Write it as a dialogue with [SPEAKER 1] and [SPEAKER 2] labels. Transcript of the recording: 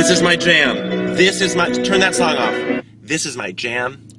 [SPEAKER 1] This is my jam. This is my, turn that song off. This is my jam.